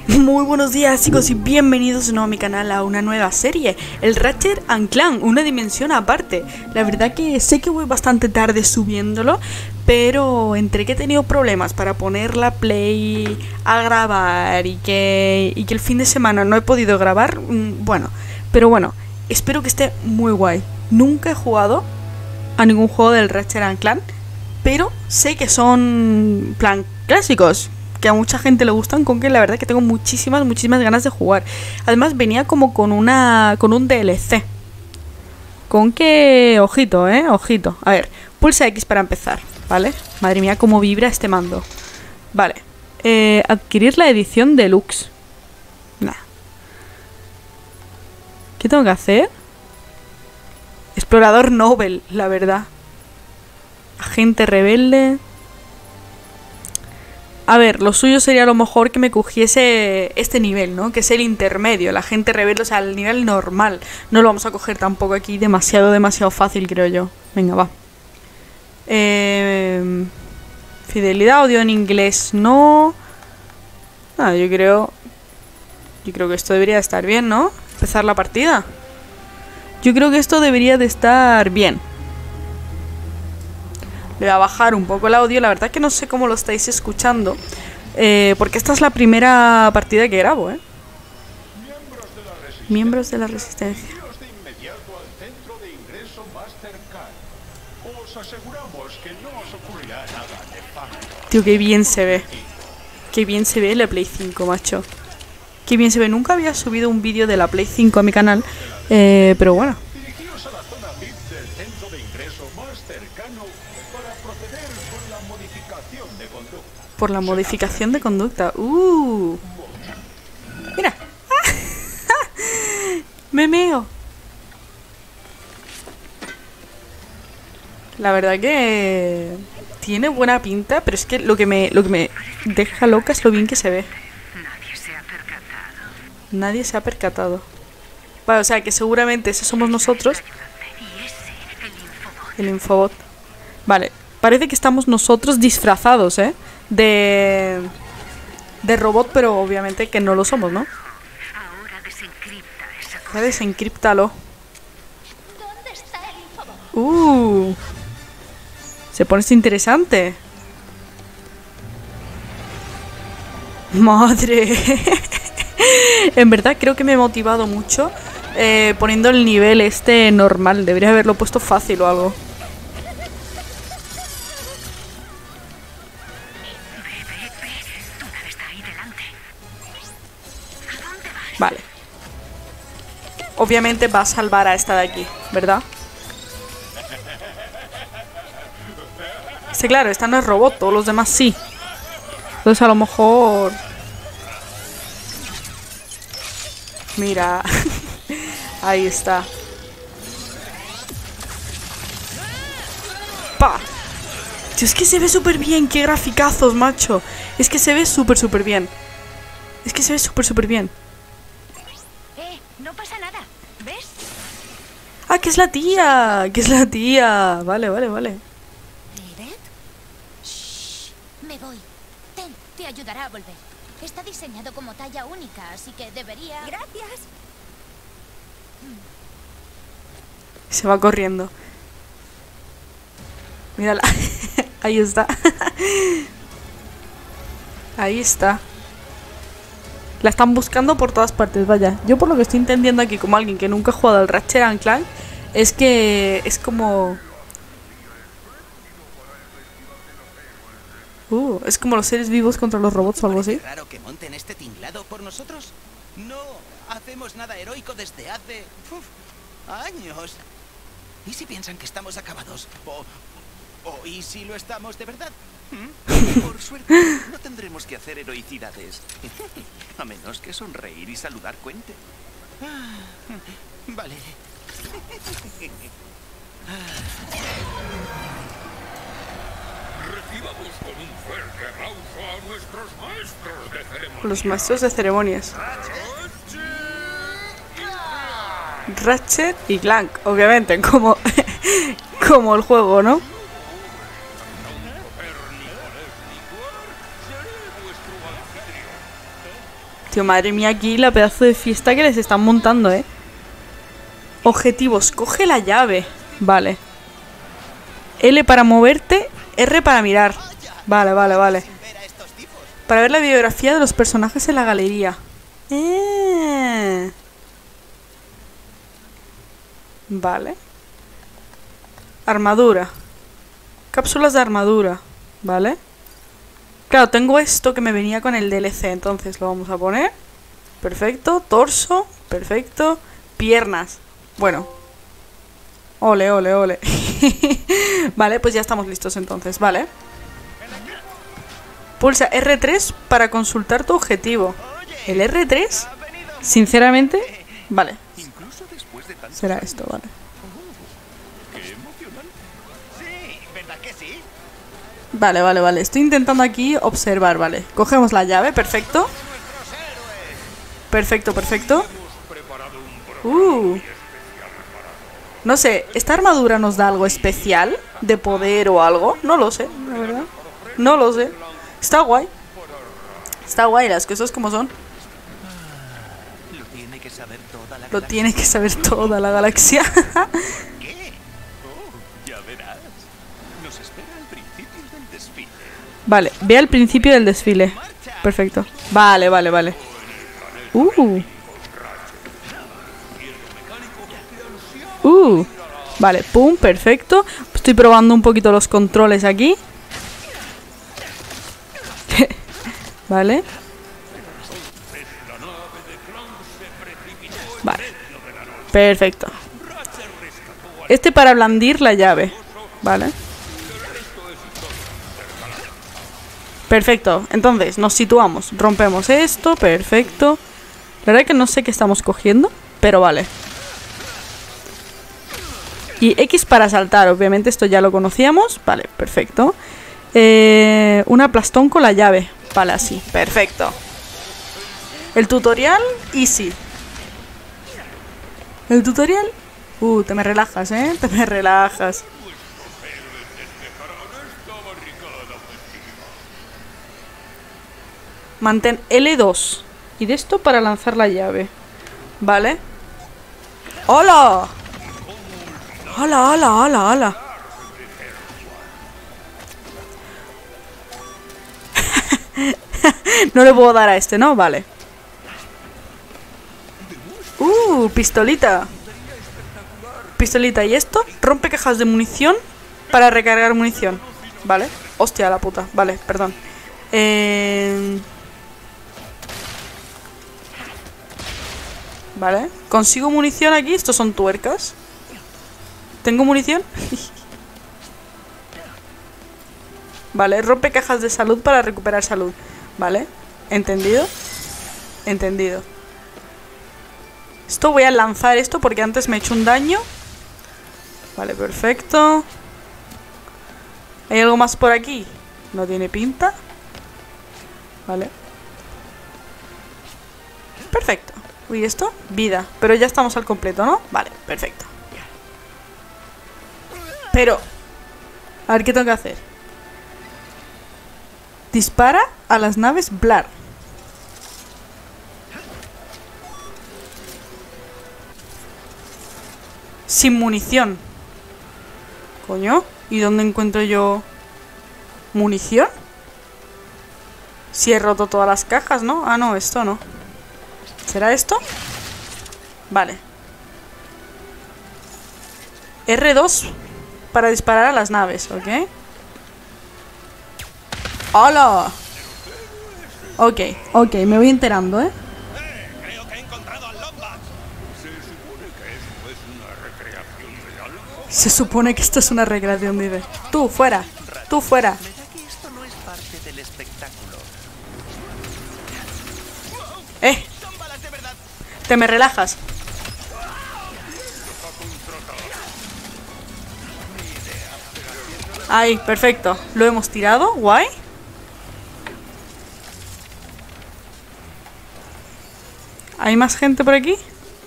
Muy buenos días, chicos, y bienvenidos de nuevo a mi canal a una nueva serie, el Ratchet & Clank, una dimensión aparte. La verdad que sé que voy bastante tarde subiéndolo, pero entre que he tenido problemas para poner la play a grabar y que el fin de semana no he podido grabar, pero bueno, espero que esté muy guay. Nunca he jugado a ningún juego del Ratchet & Clank, pero sé que son plan clásicos, que a mucha gente le gustan, con que la verdad que tengo muchísimas ganas de jugar. Además venía como con un DLC. Con que... ojito, ojito. A ver, pulsa X para empezar, ¿vale? Madre mía, cómo vibra este mando. Vale. Adquirir la edición deluxe. Nah. ¿Qué tengo que hacer? Explorador Nobel, la verdad. Agente rebelde. A ver, lo suyo sería a lo mejor que me cogiese este nivel, ¿no? Que es el intermedio, la gente rebelde, o sea, el nivel normal. No lo vamos a coger tampoco aquí demasiado fácil, creo yo. Venga, va. Fidelidad, audio en inglés, no. Ah, yo creo que esto debería estar bien, ¿no? Empezar la partida. Yo creo que esto debería de estar bien. Le voy a bajar un poco el audio. La verdad que no sé cómo lo estáis escuchando, porque esta es la primera partida que grabo, Miembros de la Resistencia. Tío, qué bien se ve. Qué bien se ve la Play 5, macho. Qué bien se ve. Nunca había subido un vídeo de la Play 5 a mi canal, pero bueno. Por la modificación de conducta. Mira. Me meo. La verdad que tiene buena pinta, pero es que lo que me deja loca es lo bien que se ve. Nadie se ha percatado. Vale, o sea que seguramente ese somos nosotros. El infobot. Vale, parece que estamos nosotros disfrazados, de robot, pero obviamente que no lo somos, ¿no? Ya desencríptalo. Se pone interesante. Madre. En verdad creo que me he motivado mucho poniendo el nivel este normal. Debería haberlo puesto fácil o algo. Vale. Obviamente va a salvar a esta de aquí, ¿verdad? Sí, claro, esta no es robot, todos los demás sí. Entonces a lo mejor... Mira. Ahí está. ¡Pa! Tío, es que se ve súper bien. ¡Qué graficazos, macho! Es que se ve súper bien. Es que se ve súper bien. No pasa nada, ¿ves? ¡Ah, que es la tía! ¡Que es la tía! Vale. ¿Livet? Shh, me voy. Te ayudará a volver. Está diseñado como talla única, así que debería... Gracias. Se va corriendo. Mírala. Ahí está. Ahí está. La están buscando por todas partes, vaya. Yo por lo que estoy entendiendo aquí, como alguien que nunca ha jugado al Ratchet & Clank, es que es como... es como los seres vivos contra los robots o algo así. Raro que monten este tinglado por nosotros. No hacemos nada heroico desde hace... años. ¿Y si piensan que estamos acabados? ¿O y si lo estamos de verdad? Por suerte, no tendremos que hacer heroicidades. A menos que sonreír y saludar cuente. Vale. Recibamos con un fuerte aplauso a nuestros maestros de ceremonia. Los maestros de ceremonias. Ratchet y Clank, obviamente, como el juego, ¿no? Tío, madre mía, aquí la pedazo de fiesta que les están montando, ¿eh? Objetivos. Coge la llave. Vale. L para moverte, R para mirar. Vale, vale, vale. Para ver la biografía de los personajes en la galería. Vale. Armadura. Cápsulas de armadura. Vale. Claro, tengo esto que me venía con el DLC, entonces lo vamos a poner. Perfecto. Torso. Perfecto. Piernas. Bueno. Ole, ole, ole. Vale, pues ya estamos listos entonces, vale. Pulsa R3 para consultar tu objetivo. ¿El R3? Sinceramente, vale. Será esto, vale. Vale, vale, vale. Estoy intentando aquí observar, vale. Cogemos la llave, perfecto. Perfecto, perfecto. No sé, ¿esta armadura nos da algo especial? ¿De poder o algo? No lo sé, la verdad. No lo sé. Está guay. Está guay, las cosas como son. Lo tiene que saber toda la Lo tiene que saber toda la galaxia. ¿Qué? Oh, ya verás. Nos espera al principio del desfile. Vale, ve al principio del desfile. Perfecto. Vale, vale, vale. Vale, pum, perfecto. Estoy probando un poquito los controles aquí. Vale. Vale. Perfecto. Este para blandir la llave. Vale. Perfecto. Entonces, nos situamos. Rompemos esto. Perfecto. La verdad que no sé qué estamos cogiendo, pero vale. Y X para saltar. Obviamente esto ya lo conocíamos. Vale, perfecto. Un aplastón con la llave. Vale, así. Perfecto. El tutorial, easy. El tutorial... te me relajas, ¿eh? Te me relajas. Mantén L2. Y de esto para lanzar la llave. Vale. ¡Hola! ¡Hola, hola, hola, hola! No le puedo dar a este, ¿no? Vale. Pistolita. Pistolita. ¿Y esto? Rompe cajas de munición para recargar munición. Vale. Hostia, la puta. Vale, perdón. Vale. ¿Consigo munición aquí? Estos son tuercas. ¿Tengo munición? Vale, rompe cajas de salud para recuperar salud. Vale, ¿entendido? Entendido. Esto voy a lanzar esto porque antes me he hecho un daño. Vale, perfecto. ¿Hay algo más por aquí? No tiene pinta. Vale. Perfecto. Uy, ¿esto? Vida. Pero ya estamos al completo, ¿no? Vale, perfecto. Pero... a ver, ¿qué tengo que hacer? Dispara a las naves Blar. Sin munición. Coño, ¿y dónde encuentro yo munición? Si he roto todas las cajas, ¿no? Ah, no, esto no. ¿Será esto? Vale. R2 para disparar a las naves, ¿ok? ¡Hola! Ok, ok, me voy enterando, ¿eh? Creo que he encontrado al Lombax. Se supone que esto es una recreación, dice. Tú, fuera. Tú, fuera. Me da que esto no es parte del espectáculo. Son balas de verdad. Te me relajas. Ahí, perfecto. Lo hemos tirado, guay. ¿Hay más gente por aquí?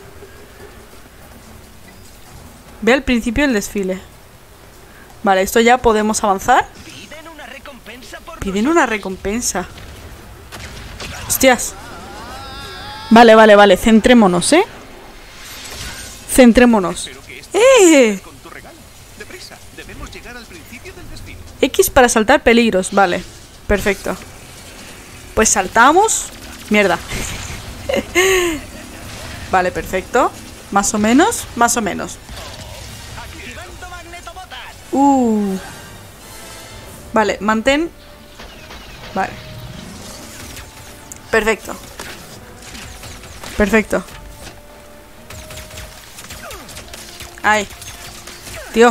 Ve al principio del desfile. Vale, esto ya podemos avanzar. Piden una recompensa por Piden una recompensa. Hostias. Vale, vale, vale. Centrémonos, ¿eh? Centrémonos. Con tu regalo. Deprisa, debemos llegar al principio del destino. X para saltar peligros. Vale, perfecto. Pues saltamos. Mierda. Vale, perfecto. Más o menos, más o menos. Vale, mantén. Vale. Perfecto. Perfecto. Ay. Tío.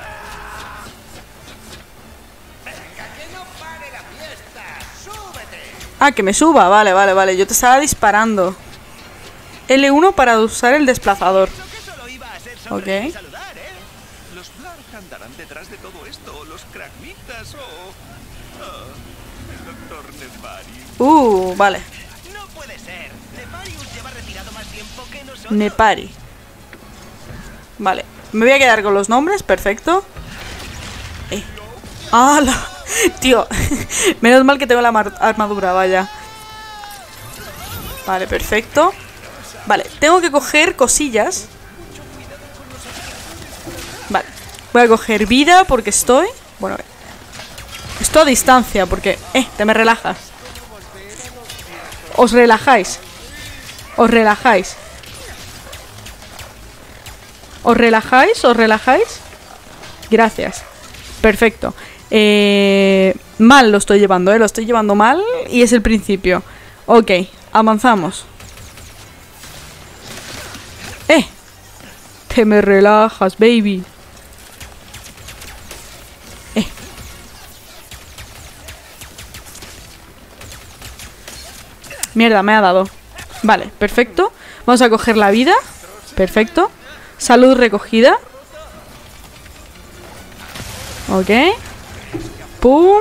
Ah, que me suba. Vale, vale, vale. Yo te estaba disparando. L1 para usar el desplazador. Ok. Los Blarg andarán detrás de todo esto. Los Kragmitas o... el doctor Nefarius. Vale. No puede ser. Nefarius lleva retirado más tiempo que nosotros. Nepari. Vale. Me voy a quedar con los nombres. Perfecto. ¡Hala! Tío. Menos mal que tengo la armadura, vaya. Vale, perfecto. Vale, tengo que coger cosillas. Vale. Voy a coger vida porque estoy... Bueno, estoy a distancia porque... te me relajas. Os relajáis. Os relajáis. ¿Os relajáis? ¿Os relajáis? Gracias. Perfecto. Mal lo estoy llevando, lo estoy llevando mal y es el principio. Ok, avanzamos. Te me relajas, baby. Mierda, me ha dado. Vale, perfecto. Vamos a coger la vida. Perfecto. Salud recogida. Ok. Pum.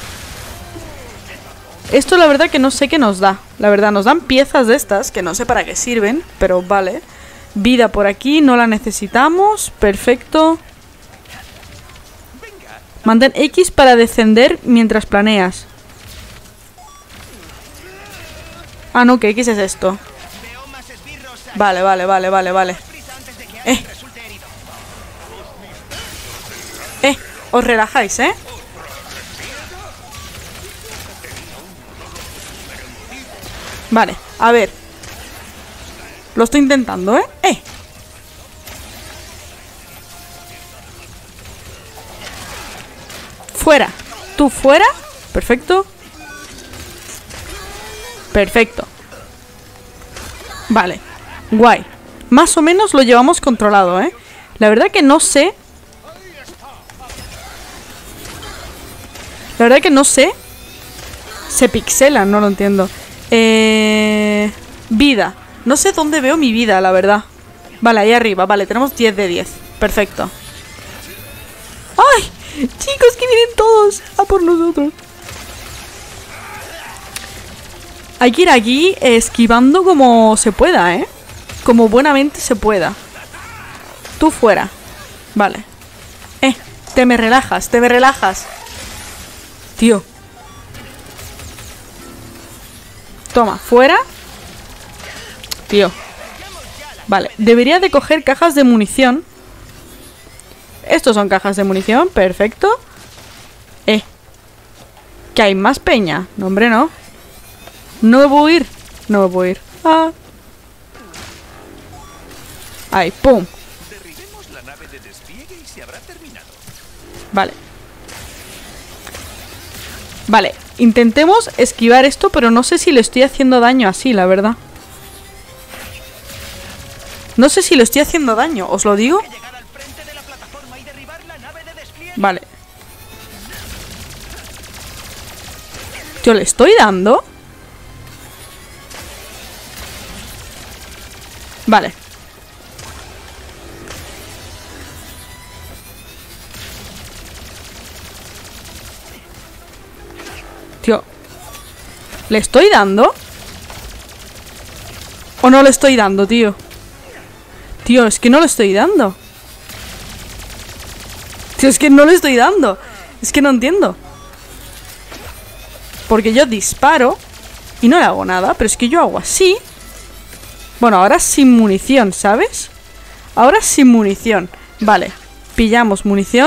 Esto la verdad que no sé qué nos da. La verdad, nos dan piezas de estas que no sé para qué sirven, pero vale. Vida por aquí, no la necesitamos. Perfecto. Mantén X para descender mientras planeas. Ah, no, que X es esto. Vale, vale, vale, vale, vale. Os relajáis, ¿eh? Vale, a ver. Lo estoy intentando, ¿eh? Fuera. Tú fuera. Perfecto. Perfecto. Vale. Guay. Más o menos lo llevamos controlado, ¿eh? La verdad que no sé. La verdad que no sé. Se pixelan, no lo entiendo. Vida. No sé dónde veo mi vida, la verdad. Vale, ahí arriba. Vale, tenemos 10 de 10. Perfecto. ¡Ay! Chicos, que vienen todos a por nosotros. Hay que ir aquí esquivando como se pueda, ¿eh? Como buenamente se pueda. Tú fuera. Vale. Te me relajas, te me relajas. Tío. Toma, fuera. Tío. Vale, debería de coger cajas de munición. Estos son cajas de munición, perfecto. ¿Que hay más peña? No, hombre, no. No me puedo ir. No me puedo ir. Ah. Ahí, pum. Derribemos la nave de despliegue y se habrá terminado. Vale. Vale, intentemos esquivar esto, pero no sé si le estoy haciendo daño así, la verdad. No sé si le estoy haciendo daño, ¿os lo digo? Vale. Tío, ¿le estoy dando? Vale. Tío, ¿le estoy dando? ¿O no le estoy dando, tío? Tío, es que no le estoy dando. Tío, es que no le estoy dando. Es que no entiendo. Porque yo disparo y no le hago nada. Pero es que yo hago así Bueno, ahora sin munición, ¿sabes? Ahora sin munición. Vale, pillamos munición.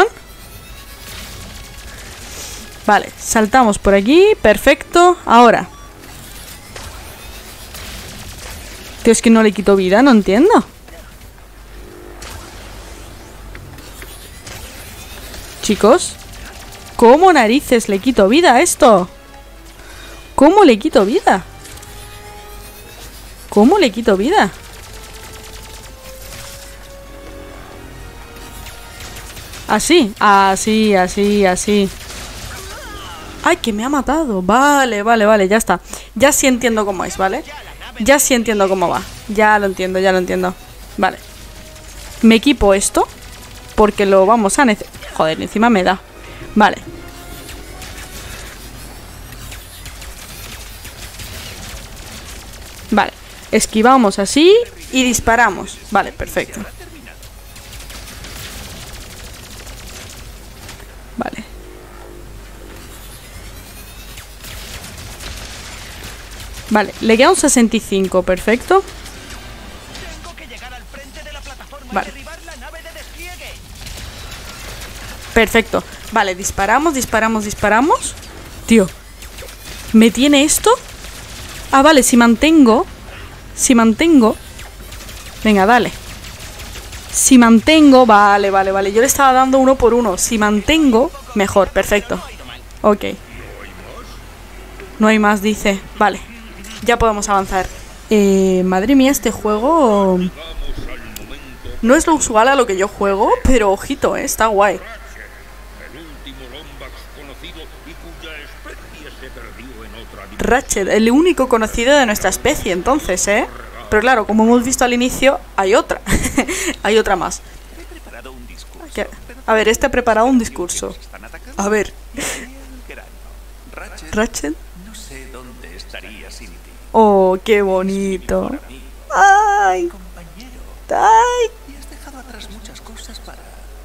Vale, saltamos por aquí. Perfecto, ahora. Tío, es que no le quito vida, no entiendo. Chicos, ¿cómo narices le quito vida a esto? ¿Cómo le quito vida? ¿Cómo le quito vida? Así, así, así, así. ¡Ay, que me ha matado! Vale, vale, vale, ya está. Ya sí entiendo cómo es, ¿vale? Ya sí entiendo cómo va. Ya lo entiendo, ya lo entiendo. Vale. Me equipo esto, porque lo vamos a necesitar. Joder, encima me da. Vale. Vale. Esquivamos así y disparamos. Vale, perfecto. Vale. Vale, le queda un 65, perfecto. Vale. Perfecto. Vale, disparamos, disparamos, disparamos. Tío, ¿me tiene esto? Ah, vale, si mantengo. Si mantengo. Venga, dale. Si mantengo, vale, vale, vale. Yo le estaba dando uno por uno. Si mantengo, mejor, perfecto. Ok. No hay más, dice. Vale, ya podemos avanzar. Madre mía, este juego no es lo usual a lo que yo juego, pero ojito, está guay. El último Lombax conocido y cuya especie se perdió en otra dimensión. Ratchet, el único conocido de nuestra especie, entonces, ¿eh? Pero claro, como hemos visto al inicio, hay otra. Hay otra más. A ver, este ha preparado un discurso. A ver. Ratchet. No sé dónde estaría sin ti. Oh, qué bonito. Ay. Ay. Y has dejado atrás muchas cosas para...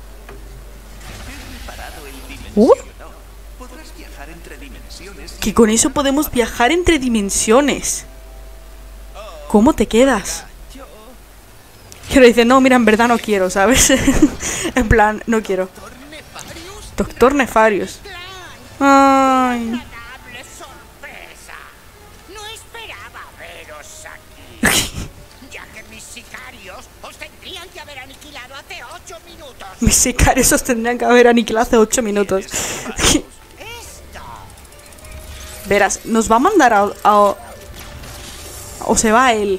He reparado el Uh. dimensionador. Podrás viajar entre dimensiones. Que con eso podemos viajar entre dimensiones. ¿Cómo te quedas? Que le dice, no, mira, en verdad no quiero, ¿sabes? En plan, no quiero. Doctor Nefarius. Ay. ¡Agradable sorpresa! No esperaba veros aquí. Ya que mis sicarios os tendrían que haber aniquilado hace 8 minutos. Mis sicarios os tendrían que haber aniquilado hace 8 minutos. Esto. Verás, nos va a mandar a... O se va él.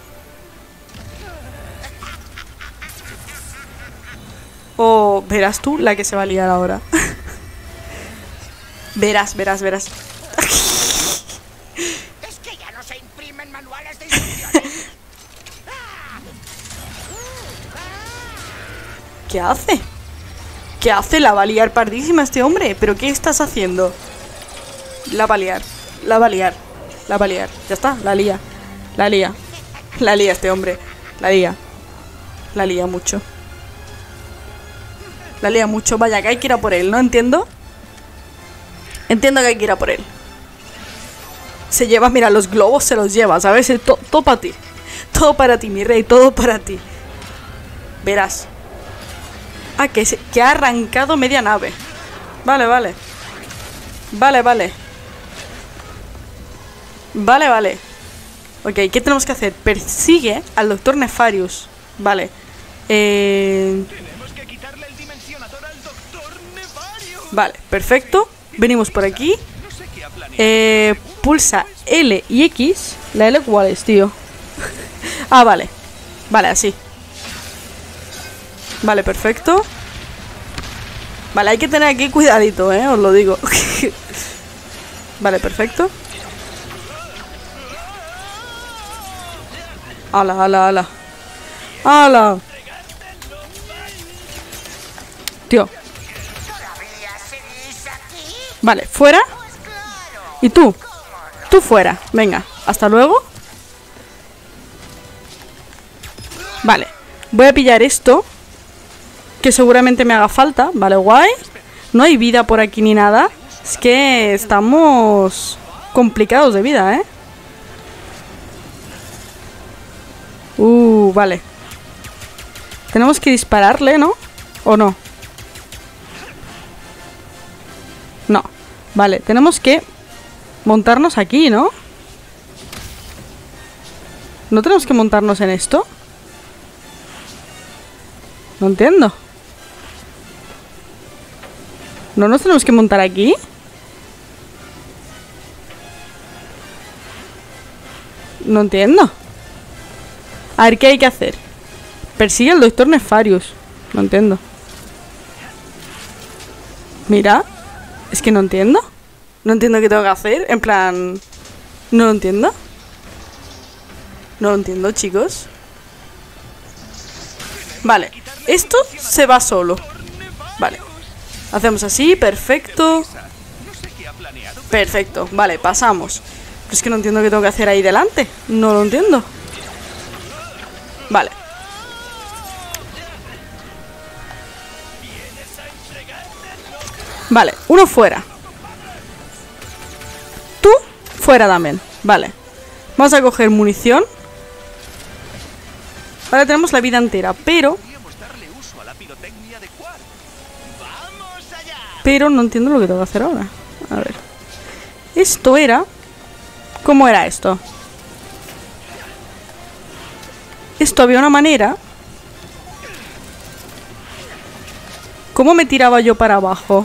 O verás tú la que se va a liar ahora. Verás, verás, verás. Es que ya no se imprimen manuales de instrucciones. ¿Qué hace? ¿Qué hace? La va a liar pardísima este hombre. ¿Pero qué estás haciendo? La va a liar. La va a liar. La va a liar. Ya está, la lía. La lía. La lía este hombre. La lía. La lía mucho. La lía mucho. Vaya, que hay que ir a por él, ¿no? Entiendo. Entiendo que hay que ir a por él. Se lleva, mira, los globos se los lleva, ¿sabes? Todo para ti. Todo para ti, mi rey. Todo para ti. Verás. Ah, que ha arrancado media nave. Vale, vale. Vale, vale. Vale, vale. Ok, ¿qué tenemos que hacer? Persigue al Doctor Nefarius. Vale. Tenemos que quitarle el dimensionador al Doctor Nefarius. Vale, perfecto. Venimos por aquí. No sé qué ha planeado. Pulsa L y X. ¿La L cuál es, tío? Ah, vale. Vale, así. Vale, perfecto. Vale, hay que tener aquí cuidadito, os lo digo. Vale, perfecto. Ala, ala, ala. Ala. Tío. ¿Todavía seguís aquí? Vale, fuera. Pues claro. Y tú. Tú fuera. Venga, hasta luego. Vale. Voy a pillar esto, que seguramente me haga falta. Vale, guay. No hay vida por aquí ni nada. Es que estamos complicados de vida, Vale. Tenemos que dispararle, ¿no? ¿O no? No. Vale, tenemos que montarnos aquí, ¿no? ¿No tenemos que montarnos en esto? No entiendo. ¿No nos tenemos que montar aquí? No entiendo. A ver, ¿qué hay que hacer? Persigue al doctor Nefarius. No entiendo. Mira. Es que no entiendo. No entiendo qué tengo que hacer. En plan... No lo entiendo. No lo entiendo, chicos. Vale. Esto se va solo. Vale. Hacemos así, perfecto. Perfecto, vale, pasamos. Pero es que no entiendo qué tengo que hacer ahí delante. No lo entiendo. Vale. Vale, uno fuera. Tú fuera también. Vale. Vamos a coger munición. Ahora tenemos la vida entera, pero... Pero no entiendo lo que tengo que hacer ahora. A ver. Esto era... ¿Cómo era esto? Esto había una manera... ¿Cómo me tiraba yo para abajo?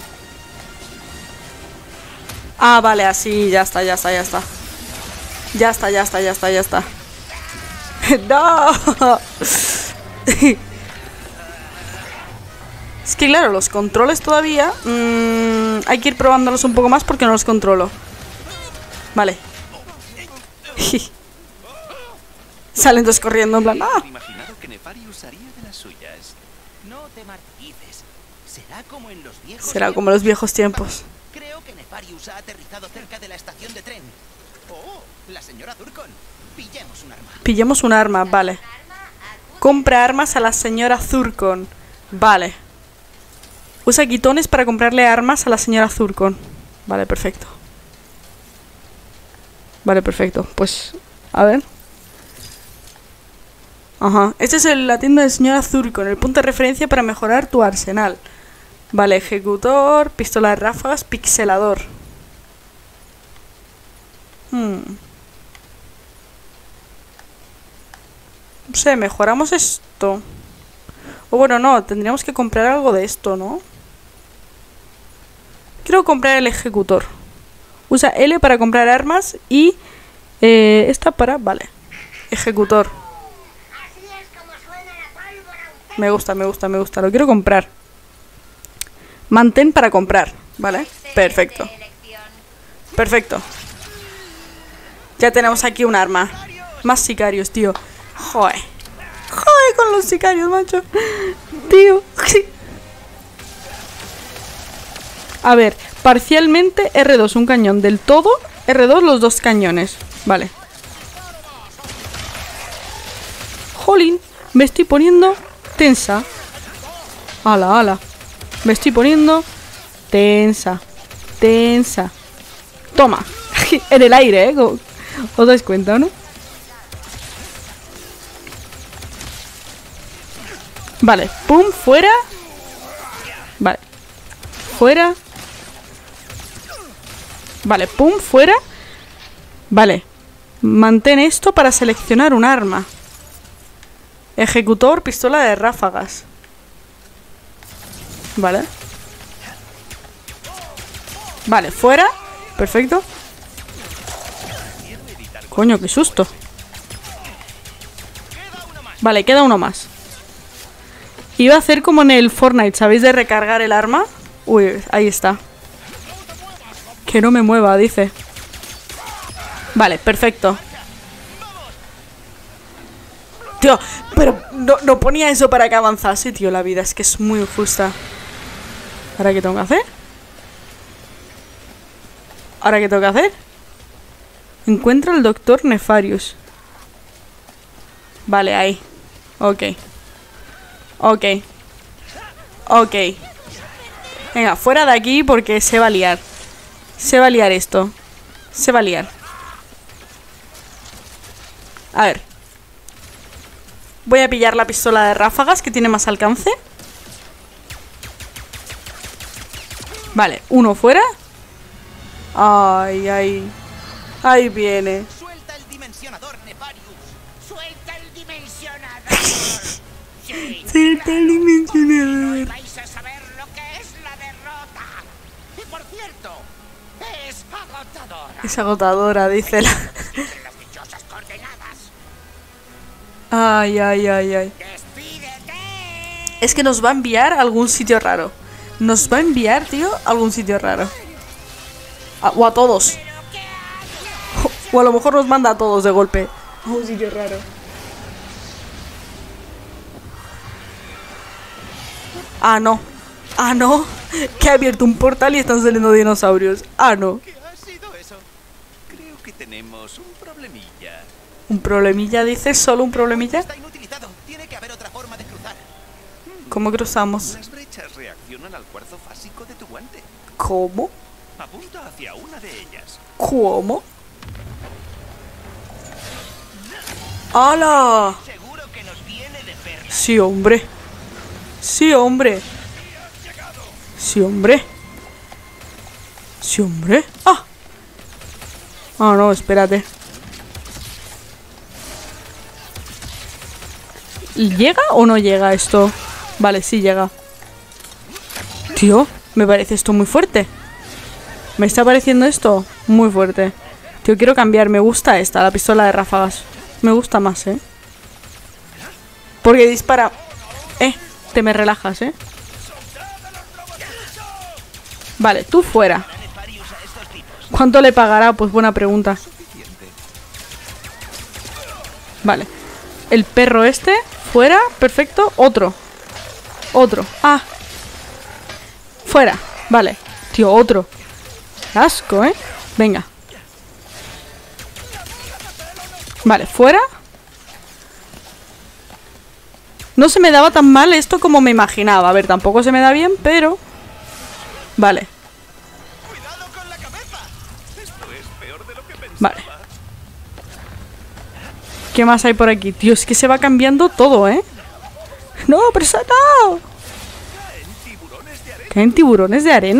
Ah, vale, así, ya está, ya está, ya está. Ya está, ya está, ya está, ya está. ¡No! Es que claro, los controles todavía hay que ir probándolos un poco más porque no los controlo. Vale. Salen dos corriendo en plan... ¡Ah! Imaginado que Nefarius haría de las suyas. No te martirices. Será como en los viejos Será como los viejos tiempos. Creo que Nefarius ha aterrizado cerca de la estación de tren. Oh, la señora Zurkon. Pillemos un arma. Pillemos un arma, vale. Compra armas a la señora Zurkon. Vale. Usa quitones para comprarle armas a la señora Zurkon. Vale, perfecto. Vale, perfecto. Pues, a ver. Ajá. Este es la tienda de señora Zurkon, el punto de referencia para mejorar tu arsenal. Vale, ejecutor, pistola de ráfagas, pixelador. No sé, mejoramos esto. O bueno, no, tendríamos que comprar algo de esto, ¿no? Quiero comprar el ejecutor. Usa L para comprar armas y esta para... Vale. Ejecutor. Me gusta, me gusta, me gusta. Lo quiero comprar. Mantén para comprar. Vale. Perfecto. Perfecto. Ya tenemos aquí un arma. Más sicarios, tío. Joder. Joder con los sicarios, macho. Tío. A ver, parcialmente R2 un cañón. Del todo R2 los dos cañones. Vale. Jolín, me estoy poniendo tensa. Ala, ala. Me estoy poniendo tensa. Tensa. Toma. En el aire, ¿Os dais cuenta, no? Vale, pum, fuera. Vale. Fuera. Vale, pum, fuera. Vale. Mantén esto para seleccionar un arma. Ejecutor, pistola de ráfagas. Vale. Vale, fuera. Perfecto. Coño, qué susto. Vale, queda uno más. Iba a hacer como en el Fortnite, ¿sabéis? De recargar el arma. Uy, ahí está. Que no me mueva, dice. Vale, perfecto. Tío, pero no ponía eso para que avanzase, tío. La vida es que es muy injusta. ¿Ahora qué tengo que hacer? ¿Ahora qué tengo que hacer? Encuentra al doctor Nefarius. Vale, ahí. Ok. Ok. Ok. Venga, fuera de aquí porque se va a liar. Se va a liar esto. Se va a liar. A ver. Voy a pillar la pistola de ráfagas, que tiene más alcance. Vale, uno fuera. Ay, ay. Ahí viene. Suelta el dimensionador, Nefarius. ¡Suelta el dimensionador! Sí, Suelta el dimensionador. hoy vais a saber lo que es la derrota. Y por cierto, es agotadora. Es agotadora, dice la... Dicen las dichosas coordenadas. Ay, ay, ay, ay. ¡Despídete! Es que nos va a enviar a algún sitio raro. Nos va a enviar, tío, a algún sitio raro. O a todos. ¿Pero qué haces? O a lo mejor nos manda a todos de golpe. A un sitio raro. Ah, no. Ah, no. Que ha abierto un portal y están saliendo dinosaurios. Ah, no. ¿Qué ha sido eso? Creo que tenemos un problemilla. ¿Un problemilla, dices? ¿Solo un problemilla? Está inutilizado. Tiene que haber otra forma de cruzar. ¿Cómo cruzamos? Las brechas reaccionan al cuarzo fásico de tu guante. ¿Cómo? Apunta hacia una de ellas. ¿Cómo? ¡Hala! Seguro que nos viene de perla. Sí, hombre. Sí, hombre. Sí, hombre. Sí, hombre. ¡Ah! Ah, no, espérate. ¿Llega o no llega esto? Vale, sí llega. Tío, me parece esto muy fuerte. Me está pareciendo esto muy fuerte. Tío, quiero cambiar. Me gusta esta, la pistola de ráfagas. Me gusta más, ¿eh? Porque dispara... te me relajas, ¿eh? Vale, tú fuera. ¿Cuánto le pagará? Pues buena pregunta. Vale. El perro este, fuera, perfecto. Otro. Otro. Ah. Fuera. Vale. Tío, otro. Qué asco, ¿eh? Venga. Vale, fuera. No se me daba tan mal esto como me imaginaba. A ver, tampoco se me da bien, pero... Vale. ¡Cuidado con la cabeza! Esto es peor de lo que pensaba. Vale. ¿Qué más hay por aquí? Tío, es que se va cambiando todo, ¿eh? ¡No, pero eso no! ¿Caen tiburones de arena?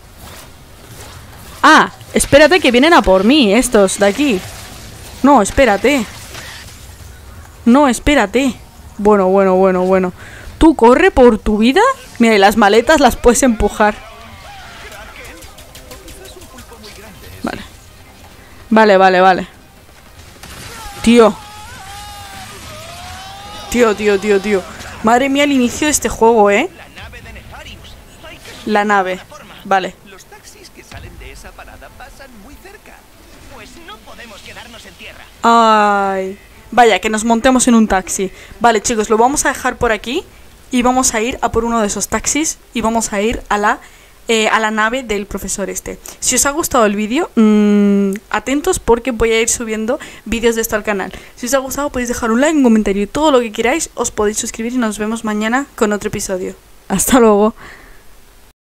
Ah, espérate que vienen a por mí, estos de aquí. No, espérate. No, espérate. Bueno, bueno, bueno, bueno. Tú corre por tu vida. Mira, y las maletas las puedes empujar. Vale. Vale, vale, vale. Tío. Tío, tío, tío, tío. Madre mía, el inicio de este juego, ¿eh? La nave de Nefarius. Hay que La nave. Vale. Los taxis que salen de esa parada pasan muy cerca. Pues no podemos quedarnos en tierra. Ay. Vaya, que nos montemos en un taxi. Vale, chicos, lo vamos a dejar por aquí. Y vamos a ir a por uno de esos taxis. Y vamos a ir a la nave del profesor este. Si os ha gustado el vídeo, atentos porque voy a ir subiendo vídeos de esto al canal. Si os ha gustado podéis dejar un like, un comentario y todo lo que queráis. Os podéis suscribir y nos vemos mañana con otro episodio. Hasta luego.